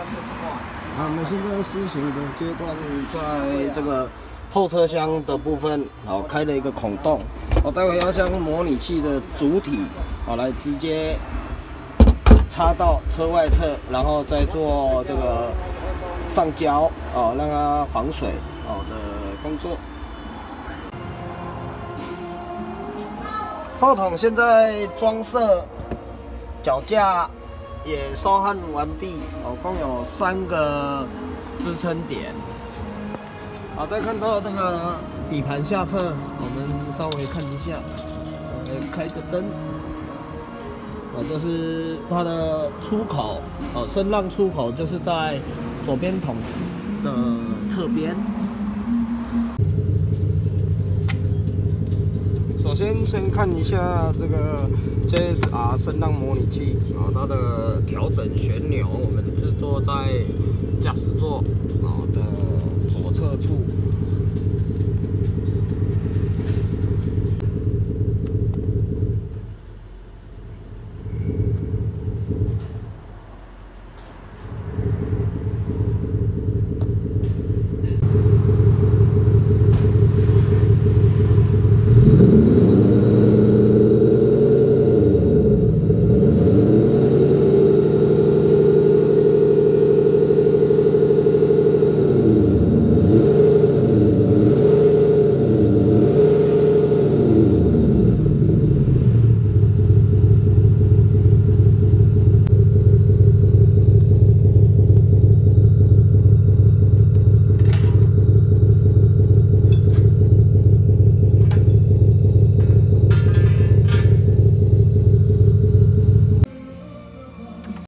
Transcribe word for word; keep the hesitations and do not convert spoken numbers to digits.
啊，我们现在施行的阶段，在这个后车厢的部分，好开了一个孔洞，我待会要将模拟器的主体，好来直接插到车外侧，然后再做这个上胶，哦，让它防水，哦的工作。后筒现在装设脚架也收焊完毕，哦，共有三个支撑点。好，再看到这个底盘下侧，我们稍微看一下，稍微开个灯。哦，这是它的出口，哦，声浪出口就是在左边筒子的侧边。首先，先看一下这个 J S R 声浪模拟器啊，它的调整旋钮，我们制作在驾驶座啊的左侧处。